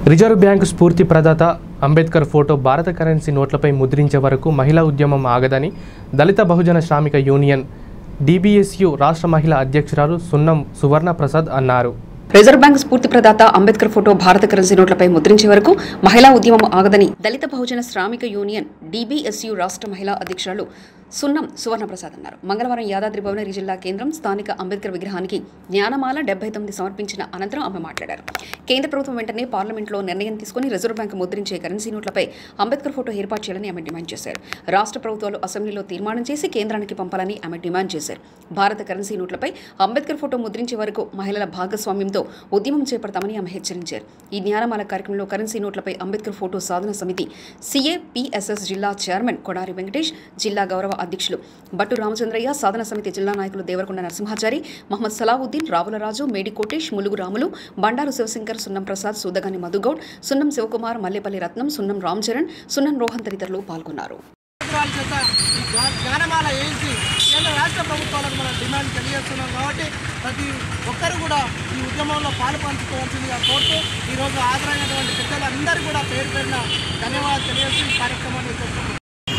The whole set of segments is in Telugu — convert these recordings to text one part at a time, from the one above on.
రిజర్వ్ బ్యాంకు స్ఫూర్తి ప్రదాత అంబేద్కర్ ఫోటో భారత కరెన్సీ నోట్లపై ముద్రించే వరకు మహిళా ఉద్యమం ఆగదని దళిత బహుజన శ్రామిక యూనియన్ DBSU రాష్ట్ర మహిళా అధ్యక్షురాలు సున్నం సువర్ణ ప్రసాద్ అన్నారు. రిజర్వ్ బ్యాంక్ స్ఫూర్తి ప్రదాత అంబేద్కర్ ఫోటో భారత కరెన్సీ నోట్లపై ముద్రించే వరకు మహిళా ఉద్యమం ఆగదని దళిత బహుజన శ్రామిక యూనియన్ DBSU రాష్ట్ర మహిళా అధ్యక్షురాలు సున్నం సువర్ణ ప్రసాద్ అన్నారు. మంగళవారం యాదాద్రి భువనగిరి జిల్లా కేంద్రం స్థానిక అంబేద్కర్ విగ్రహానికి జ్ఞానమాల 79 సమర్పించిన అనంతరం ఆమె మాట్లాడారు. కేంద్ర ప్రభుత్వం వెంటనే పార్లమెంట్లో నిర్ణయం తీసుకుని రిజర్వ్ బ్యాంక్ ముద్రించే కరెన్సీ నోట్లపై అంబేద్కర్ ఫోటో ఏర్పాటు చేయాలని ఆమె డిమాండ్ చేశారు. రాష్ట్ర ప్రభుత్వాలు అసెంబ్లీలో తీర్మానం చేసి కేంద్రానికి పంపాలని ఆమె డిమాండ్ చేశారు. భారత కరెన్సీ నోట్లపై అంబేద్కర్ ఫోటో ముద్రించే వరకు మహిళల భాగస్వామ్యంతో ఉద్యమం చేపడతామని ఆమె హెచ్చరించారు. ఈ జ్ఞానమాల కార్యక్రమంలో కరెన్సీ నోట్లపై అంబేద్కర్ ఫోటో సాధన సమితి CAPSS జిల్లా చైర్మన్ కొడారి వెంకటేష్, జిల్లా గౌరవ అధ్యక్షులు బట్టు రామచంద్రయ్య, సాధన సమితి జిల్లా నాయకులు దేవరకొండ నరసింహాచారి, మహమ్మద్ సలావుద్దీన్, రావులరాజు, మేడి కోటేష్, ములుగు రాములు, బండారు శివశంకర్, సున్నం ప్రసాద్, సూదగాని మధుగౌడ్, సున్నం శివకుమార్, మల్లేపల్లి రత్నం, సున్నం రామ్ చరణ్, సున్నం రోహన్ తదితరులు పాల్గొన్నారు. జ్ఞానమాల వేసి కేంద్ర రాష్ట్ర ప్రభుత్వాలకు మనం డిమాండ్ తెలియజేస్తున్నాం కాబట్టి ప్రతి ఒక్కరు కూడా ఈ ఉద్యమంలో పాలు పంచుకోవాల్సిందిగా కోరుతూ ఈరోజు హాజరైనటువంటి పెద్దలందరూ కూడా పేరు పేరున ధన్యవాదాలు తెలియజేసి ఈ కార్యక్రమాన్ని చేస్తున్నాం.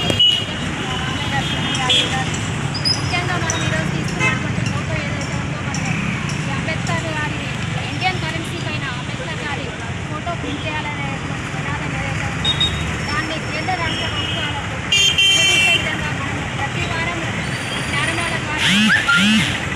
ముఖ్యంగా మనం ఈరోజు తీసుకున్నటువంటి ఫోటో ఏదైతే ఉందో మనం అంబేద్కర్ గారి ఇండియన్ కరెన్సీ పైన అంబేద్కర్ గారి ఫోటో ప్రింట్ చేయాలనేటువంటి నినాదం ఏదైతే ఉందో దాన్ని కేంద్ర రాష్ట్ర ప్రభుత్వాలకు విధించే విధంగా మనం ప్రతి వారం జ్ఞానమాల ద్వారా